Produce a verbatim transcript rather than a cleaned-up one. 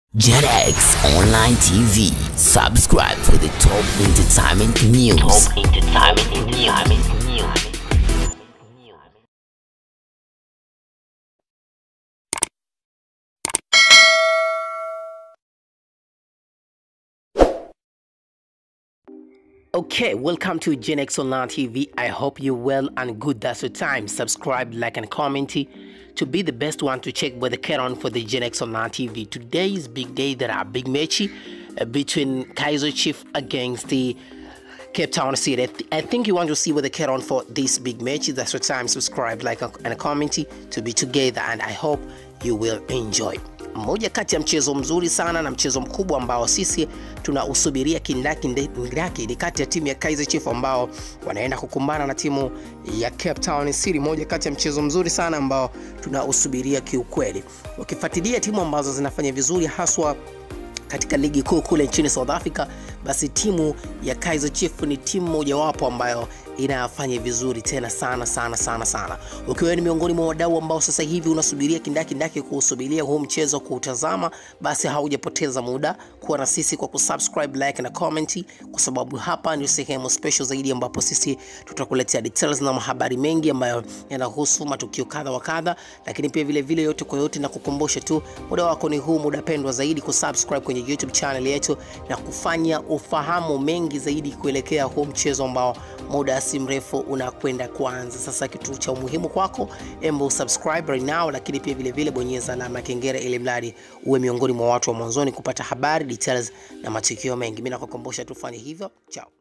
JetX Online T V. Subscribe for the top entertainment news. Top entertainment news. Okay, welcome to JetX Online T V. I hope you're well and good. That's the time. Subscribe, like, and comment to be the best one to check where the get on for the JetX Online T V. Today is big day. There are big match uh, between KAIZER Chiefs against the Cape Town City. I, th I think you want to see where the get on for this big match. That's the time. Subscribe, like, and comment to be together, and I hope you will enjoy. Moja kati ya mchezo mzuri sana na mchezo mkubwa ambao sisi tunausubiria kindaki ndaki ni kati ya timu ya KAIZER Chiefs ambao wanaenda kukumbana na timu ya Cape Town City. Moja kati ya mchezo mzuri sana ambao tunausubiria kiukweli. Ukifuatilia timu ambazo zinafanya vizuri haswa katika ligi kuu kule nchini South Africa, basi timu ya KAIZER Chiefs ni timu moja wapo ambayo inafanya vizuri tena sana sana sana sana. Ukiwa ni miongoni mwa wadau ambao sasa hivi unasubiria kindaki ndaki kusubiria huu mchezo kuutazama, basi haujapoteza muda kuwa na sisi kwa kusubscribe, like na comment, kwa sababu hapa ni sehemu special zaidi ambapo sisi tutakuletea details na habari mengi ambayo yanahusu matukio kadha wa kadha, lakini pia vile vile yote kwa yote na kukumbusha tu muda wako ni huu, muda pendwa zaidi kusubscribe kwenye YouTube channel yetu na kufanya ufahamu mengi zaidi kuelekea huu mchezo ambao muda si mrefu unakwenda kuanza. Sasa kitu cha muhimu kwako, embo subscribe right now, lakini pia vile vile bonyeza alama ya kengele ili mradi uwe miongoni mwa watu wa mwanzoni kupata habari, details na matukio mengi. Mimi nakukumbusha tufanye hivyo. Ciao.